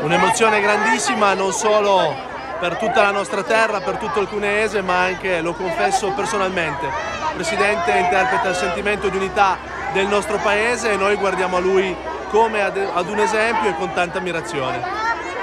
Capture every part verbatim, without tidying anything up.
Un'emozione grandissima non solo per tutta la nostra terra, per tutto il cuneese, ma anche, lo confesso personalmente, il Presidente interpreta il sentimento di unità del nostro paese e noi guardiamo a lui come ad, ad un esempio e con tanta ammirazione.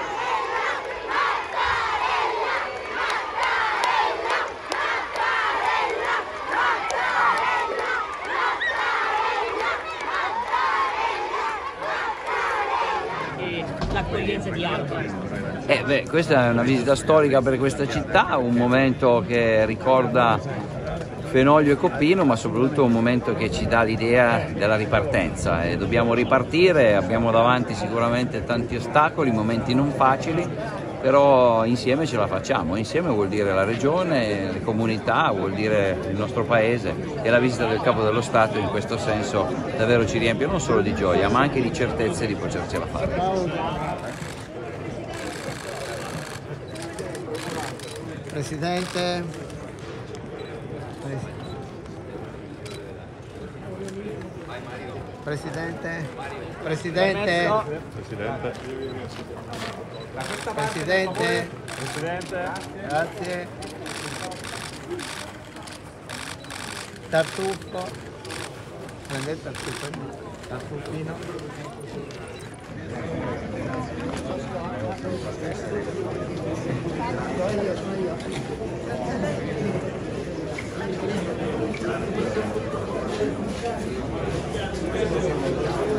L'accoglienza di Alba. Eh beh, questa è una visita storica per questa città, un momento che ricorda Fenoglio e Coppino, ma soprattutto un momento che ci dà l'idea della ripartenza e dobbiamo ripartire, abbiamo davanti sicuramente tanti ostacoli, momenti non facili, però insieme ce la facciamo. Insieme vuol dire la regione, le comunità, vuol dire il nostro paese, e la visita del Capo dello Stato in questo senso davvero ci riempie non solo di gioia ma anche di certezze di potercela fare. Presidente, Presidente, Presidente, Presidente, Presidente, Presidente, grazie. Tartufo, prende il tartufo, tartufino. Thank you.